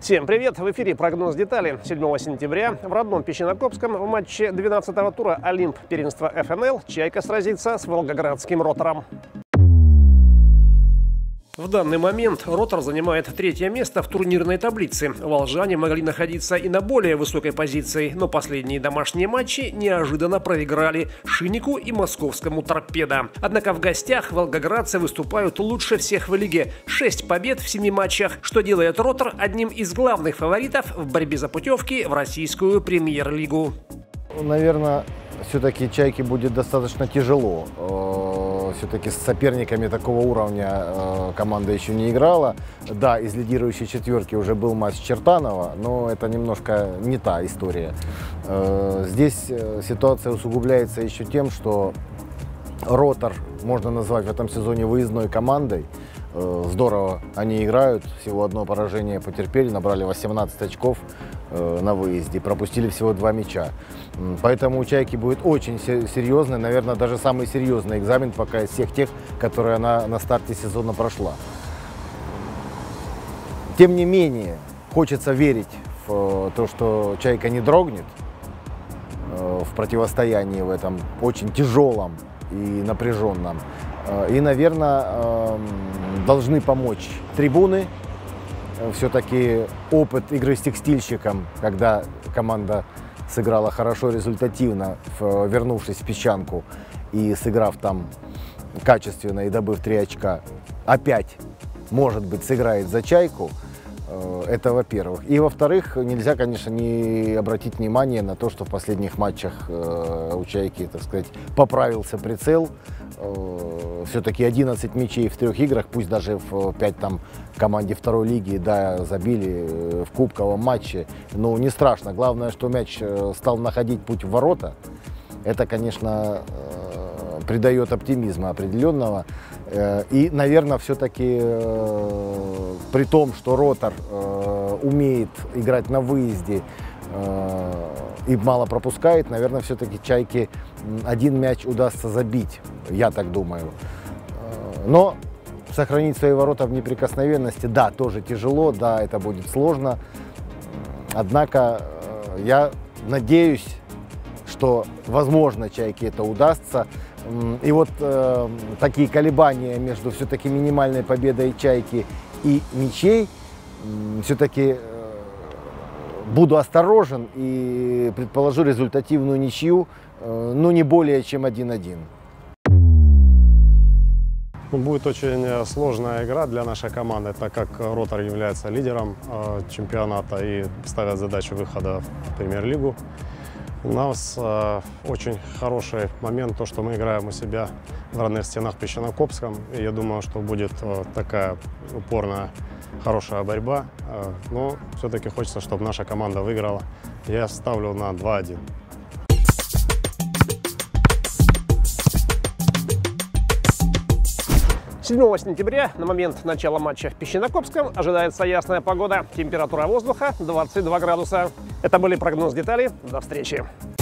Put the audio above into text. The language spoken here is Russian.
Всем привет! В эфире прогноз деталей. 7 сентября в родном Песчинокопском в матче 12-го тура Олимп первенства ФНЛ «Чайка» сразится с волгоградским «Ротором». В данный момент «Ротор» занимает третье место в турнирной таблице. Волжане могли находиться и на более высокой позиции, но последние домашние матчи неожиданно проиграли «Шиннику» и московскому «Торпедо». Однако в гостях волгоградцы выступают лучше всех в лиге. 6 побед в 7 матчах, что делает «Ротор» одним из главных фаворитов в борьбе за путевки в российскую премьер-лигу. Наверное, все-таки «Чайке» будет достаточно тяжело. Все-таки с соперниками такого уровня команда еще не играла. Да, из лидирующей четверки уже был матч Чертанова, но это немножко не та история. Здесь ситуация усугубляется еще тем, что «Ротор» можно назвать в этом сезоне выездной командой. Здорово они играют, всего одно поражение потерпели, набрали 18 очков на выезде, пропустили всего 2 мяча. Поэтому у «Чайки» будет очень серьезный, наверное, даже самый серьезный экзамен пока из всех тех, которые она на старте сезона прошла. Тем не менее, хочется верить в то, что «Чайка» не дрогнет в противостоянии в этом очень тяжелом и напряженном. И, наверное, должны помочь трибуны. Все-таки опыт игры с «Текстильщиком», когда команда сыграла хорошо, результативно, вернувшись в Песчанку и сыграв там качественно и добыв 3 очка, опять, может быть, сыграет за «Чайку». Это во-первых. И во-вторых, нельзя, конечно, не обратить внимание на то, что в последних матчах у «Чайки», так сказать, поправился прицел. Все-таки 11 мячей в 3 играх, пусть даже в 5 там команде второй лиги, да, забили в кубковом матче. Но не страшно. Главное, что мяч стал находить путь в ворота. Это, конечно, придает оптимизма определенного. И, наверное, все-таки при том, что «Ротор» умеет играть на выезде и мало пропускает, наверное, все-таки «Чайке» один мяч удастся забить, я так думаю. Но сохранить свои ворота в неприкосновенности, да, тоже тяжело, да, это будет сложно. Однако я надеюсь, что, возможно, «Чайке» это удастся. И вот такие колебания между все-таки минимальной победой «Чайки» и ничей, все-таки буду осторожен и предположу результативную ничью, но не более чем 1-1. Будет очень сложная игра для нашей команды, так как «Ротор» является лидером чемпионата и ставят задачу выхода в премьер-лигу. У нас очень хороший момент, то, что мы играем у себя в родных стенах в Песчинокопском. И я думаю, что будет такая упорная, хорошая борьба. Но все-таки хочется, чтобы наша команда выиграла. Я ставлю на 2-1. 7 сентября на момент начала матча в Песчинокопском ожидается ясная погода. Температура воздуха 22 градуса. Это были прогноз деталей. До встречи.